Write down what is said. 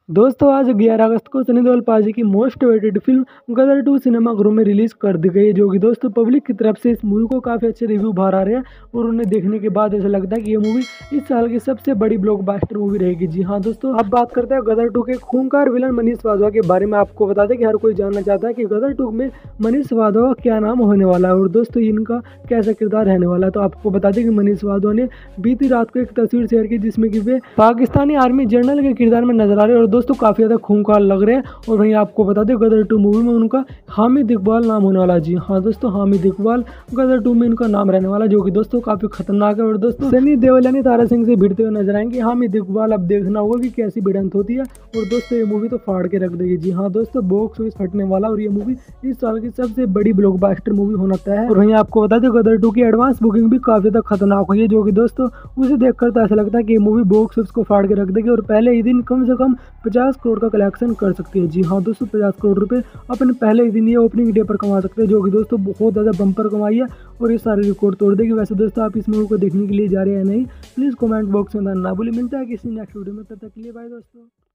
दोस्तों आज 11 अगस्त को सनी देओल पाजी की मोस्ट अवेटेड फिल्म गदर 2 सिनेमाघरों में रिलीज कर दी गई है, जो कि दोस्तों पब्लिक की तरफ से इस मूवी को काफ़ी अच्छे रिव्यू बाहर आ रहे हैं और उन्हें देखने के बाद ऐसा लगता है कि ये मूवी इस साल की सबसे बड़ी ब्लॉकबस्टर मूवी रहेगी। जी हाँ दोस्तों, अब बात करते हैं गदर 2 के खूंखार विलन मनीष वाधवा के बारे में। आपको बता दें कि हर कोई जानना चाहता है कि गदर 2 में मनीष वाधवा का क्या नाम होने वाला है और दोस्तों इनका कैसा किरदार रहने वाला है। तो आपको बता दें कि मनीष वाधवा ने बीती रात को एक तस्वीर शेयर की जिसमें कि वे पाकिस्तानी आर्मी जनरल के किरदार में नजर आ रहे हैं और दोस्तों काफी ज्यादा खूंखार लग रहे हैं। और वहीं आपको बता दें गदर 2 मूवी में उनका हामिद इकबाल नाम होने वाला है। जी हाँ दोस्तों, हामिद इकबाल गदर 2 में इनका नाम रहने वाला, जो कि दोस्तों काफी खतरनाक है। और दोस्तों सनी देओल यानी तारा सिंह से भिड़ते हुए नजर आएंगे हामिद इकबाल। अब देखना होगा कि कैसी भिड़ंत होती है और दोस्तों ये मूवी तो फाड़ के रख देगी। जी हाँ दोस्तों, बॉक्स ऑफिस फटने वाला और ये मूवी इस साल की सबसे बड़ी ब्लॉकबस्टर मूवी होना तय है। और वहीं आपको बता दें गदर 2 की एडवांस बुकिंग भी काफी ज्यादा खतरनाक हुई है, जो कि दोस्तों उसे देखकर तो ऐसा लगता है कि ये मूवी बॉक्स ऑफिस को फाड़ के रख देगी और पहले ही दिन कम से कम 50 करोड़ का कलेक्शन कर सकती है। जी हाँ दोस्तों, 50 करोड़ रुपए अपने पहले ही दिन ये ओपनिंग डे पर कमा सकते हैं, जो कि दोस्तों बहुत ज़्यादा बम्पर कमाई है और ये सारे रिकॉर्ड तोड़ देगी। वैसे दोस्तों आप इस मूवी को देखने के लिए जा रहे हैं नहीं, प्लीज़ कमेंट बॉक्स में बताना ना भूलिए। मिलता है किसी नेक्स्ट वीडियो में, तब तक के लिए बाय दोस्तों।